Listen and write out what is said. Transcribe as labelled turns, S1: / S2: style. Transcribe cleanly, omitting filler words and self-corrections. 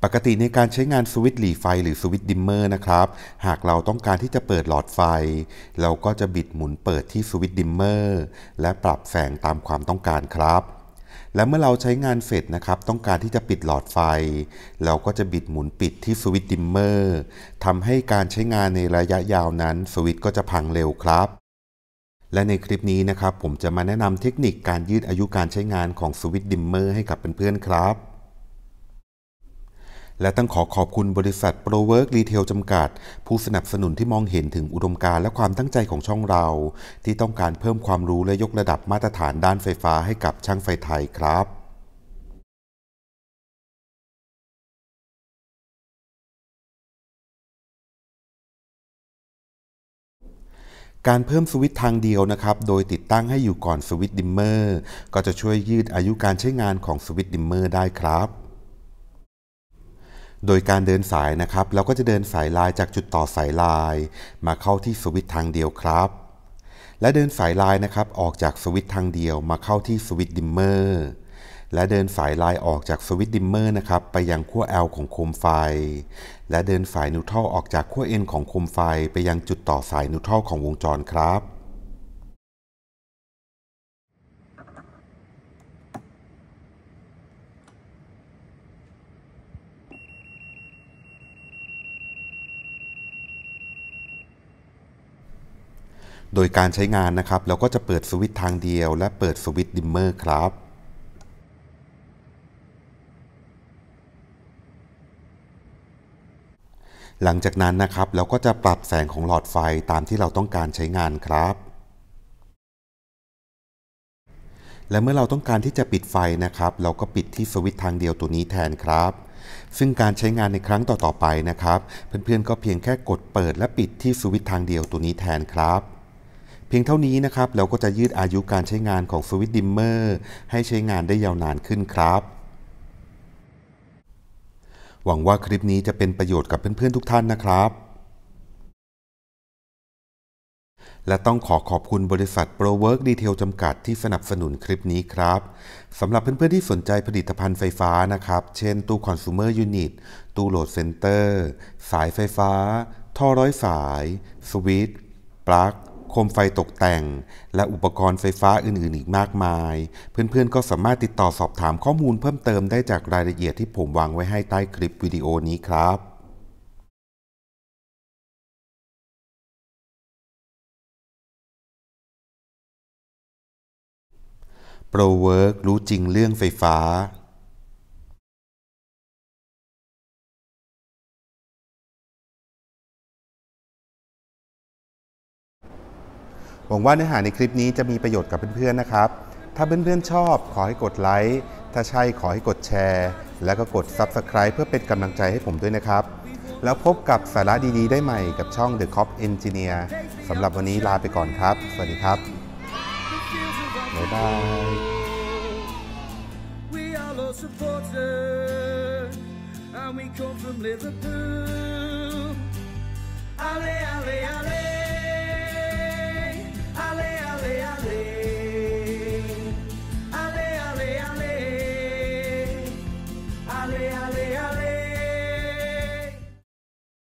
S1: ปกติในการใช้งานสวิตช์หลีไฟหรือสวิตช์ดิมเมอร์นะครับหากเราต้องการที่จะเปิดหลอดไฟเราก็จะบิดหมุนเปิดที่สวิตช์ดิมเมอร์และปรับแสงตามความต้องการครับและเมื่อเราใช้งานเสร็จนะครับต้องการที่จะปิดหลอดไฟเราก็จะบิดหมุนปิดที่สวิตช์ดิมเมอร์ทำให้การใช้งานในระยะยาวนั้นสวิตช์ก็จะพังเร็วครับและในคลิปนี้นะครับผมจะมาแนะนำเทคนิคการยืดอายุการใช้งานของสวิตช์ดิมเมอร์ให้กับเพื่อนๆครับและต้องขอบคุณบริษัท ProWork Retail จำกัดผู้สนับสนุนที่มองเห็นถึงอุดมการณ์และความตั้งใจของช่องเราที่ต้องการเพิ่มความรู้และยกระดับมาตรฐานด้านไฟฟ้าให้กับช่างไฟไทยครับการเพิ่มสวิตช์ทางเดียวนะครับโดยติดตั้งให้อยู่ก่อนสวิตช์ดิมเมอร์ก็จะช่วยยืดอายุการใช้งานของสวิตช์ดิมเมอร์ได้ครับโดยการเดินสายนะครับเราก็จะเดินสายลายจากจุดต่อสายลายมาเข้าที่สวิตช์ทางเดียวครับและเดินสายลายนะครับออกจากสวิตช์ทางเดียวมาเข้าที่สวิตช์ดิมเมอร์และเดินสายลายออกจากสวิตช์ดิมเมอร์นะครับไปยังขั้ว L ของโคมไฟและเดินสายนิวทรัลออกจากขั้ว N ของโคมไฟไปยังจุดต่อสายนิวทรัลของวงจรครับโดยการใช้งานนะครับเราก็จะเปิดสวิตช์ทางเดียวและเปิดสวิตช์ดิมเมอร์ครับหลังจากนั้นนะครับเราก็จะปรับแสงของหลอดไฟตามที่เราต้องการใช้งานครับและเมื่อเราต้องการที่จะปิดไฟนะครับเราก็ปิดที่สวิตช์ทางเดียวตัวนี้แทนครับซึ่งการใช้งานในครั้งต่อๆไปนะครับเพื่อนๆก็เพียงแค่กดเปิดและปิดที่สวิตช์ทางเดียวตัวนี้แทนครับเพียงเท่านี้นะครับเราก็จะยืดอายุการใช้งานของสวิตช์ดิมเมอร์ให้ใช้งานได้ยาวนานขึ้นครับหวังว่าคลิปนี้จะเป็นประโยชน์กับเพื่อนๆทุกท่านนะครับและต้องขอบคุณบริษัท ProWork Retail จำกัดที่สนับสนุนคลิปนี้ครับสำหรับเพื่อนๆที่สนใจผลิตภัณฑ์ไฟฟ้านะครับเช่นตู้ Consumer Unit ตู้โหลดเซ็นเตอร์สายไฟฟ้าท่อร้อยสายสวิตช์ปลั๊กโคมไฟตกแต่งและอุปกรณ์ไฟฟ้าอื่นๆอีกมากมายเพื่อนๆก็สามารถติดต่อสอบถามข้อมูลเพิ่มเติมได้จากรายละเอียดที่ผมวางไว้ให้ใต้คลิปวิดีโอนี้ครับ ProWork รู้จริงเรื่องไฟฟ้าหวังว่าเนื้อหาในคลิปนี้จะมีประโยชน์กับเพื่อนๆนะครับถ้าเพื่อนๆชอบขอให้กดไลค์ถ้าใช่ขอให้กดแชร์แล้วก็กด Subscribe เพื่อเป็นกำลังใจให้ผมด้วยนะครับแล้วพบกับสาระดีๆได้ใหม่กับช่อง The Cop Engineer สำหรับวันนี้ลาไปก่อนครับสวัสดีครับบ๊ายบาย
S2: And we come from Liverpool. Ale, ale, ale.